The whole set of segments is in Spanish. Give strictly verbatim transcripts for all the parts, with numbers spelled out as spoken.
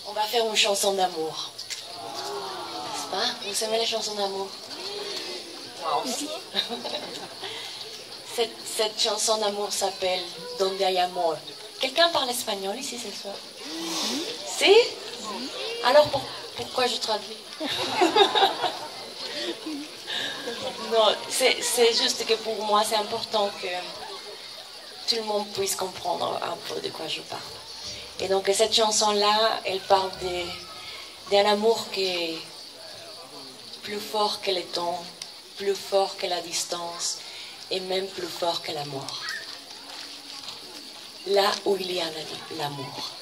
On va faire une chanson d'amour. N'est-ce pas? Vous aimez les chansons d'amour? Moi aussi. cette, cette chanson d'amour s'appelle Donde hay amor. Quelqu'un parle espagnol ici ce soir? Si? Alors pour, pourquoi je traduis? Non, c'est juste que pour moi c'est important que tout le monde puisse comprendre un peu de quoi je parle. Et donc cette chanson-là, elle parle d'un amour qui est plus fort que le temps, plus fort que la distance et même plus fort que la mort. Là où il y a l'amour.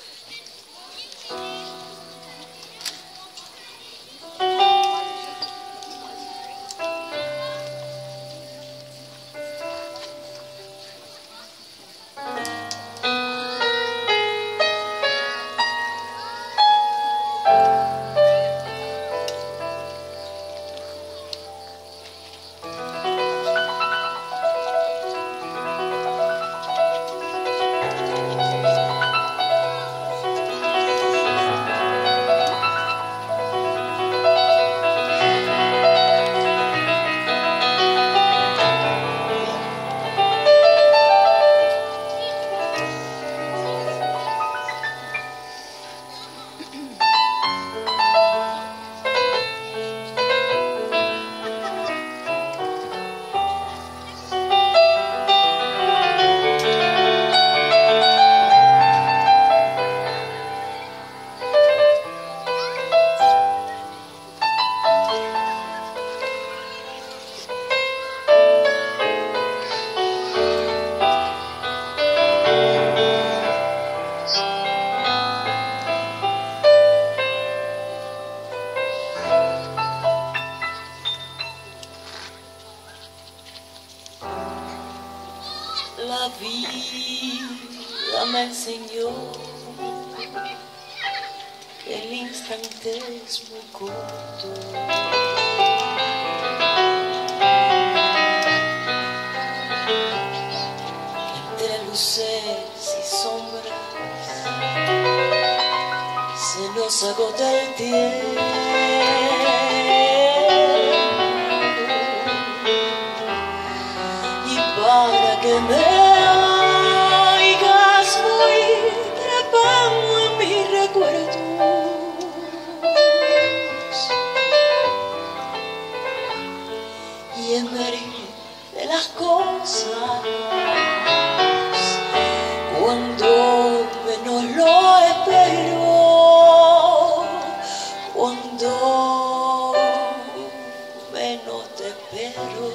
La vida me enseñó que el instante es muy corto. Entre luces y sombras se nos agota el tiempo. Y para que me de las cosas cuando menos lo espero, cuando menos te espero.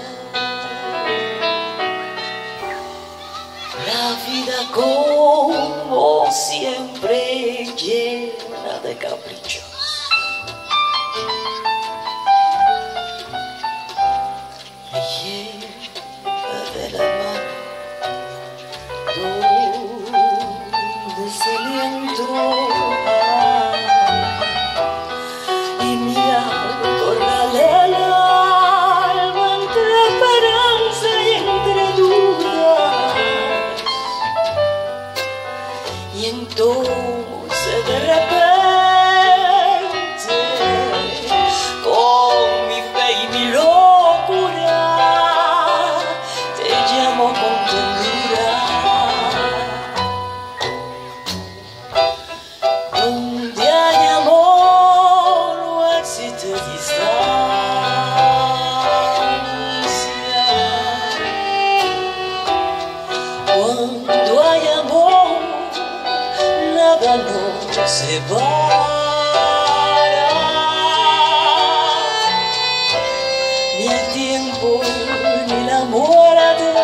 La vida como siempre llena de caprichos. De la mano donde se le entró y mi acorralé el alma entre esperanza y entre dudas, y entonces de repente con mi fe y mi locura con ternura. Donde hay amor no existe distancia. Cuando hay amor nada nos separa, ni el tiempo ni la muerte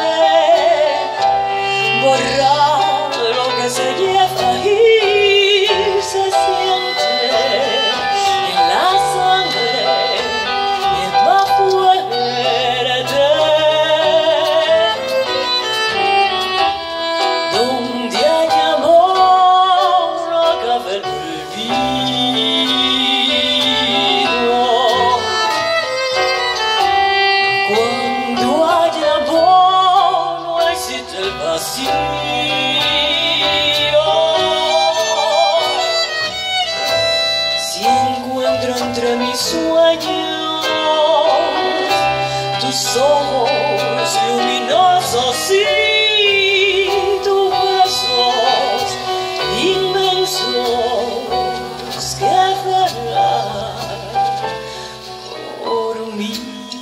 borrar lo que se lleva y se siente en la sangre y es más fuerte. Donde hay amor no cabe el olvido. entre mis sueños, tus ojos luminosos y tus besos inmensos que velan por mí.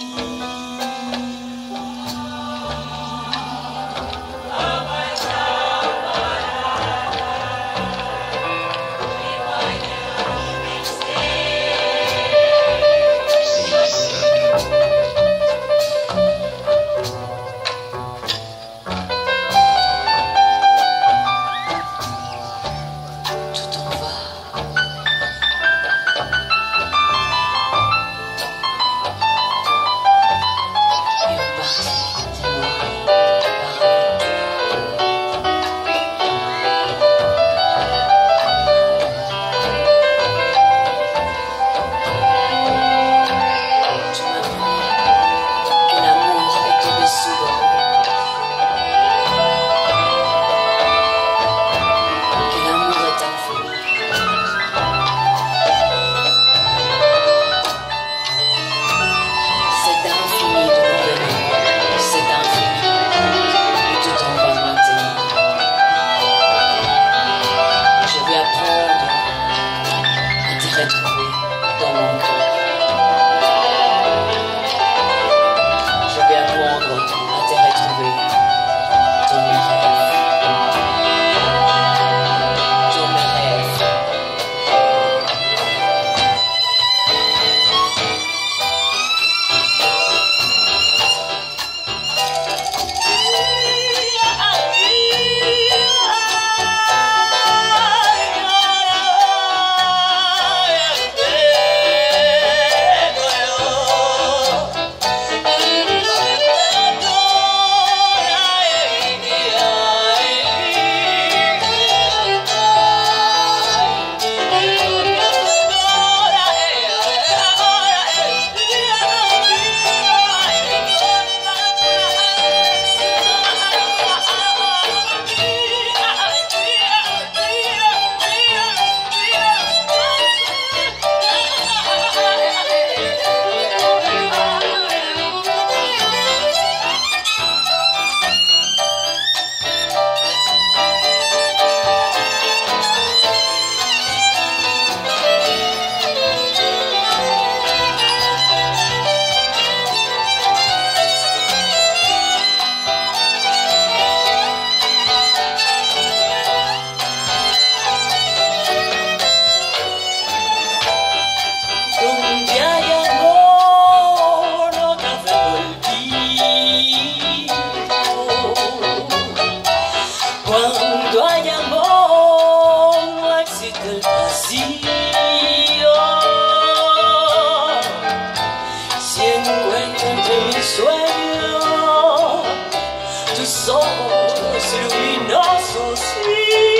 Tus ojos luminosos y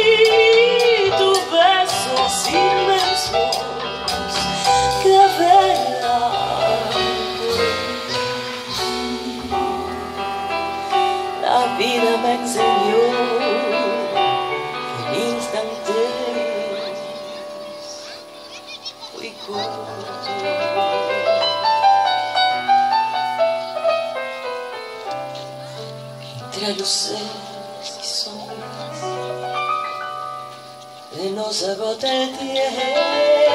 tus besos inmensos que velan por mí. La vida me enseñó en instantes muy cortos. Entre luces y sombras, se nos agota el tiempo.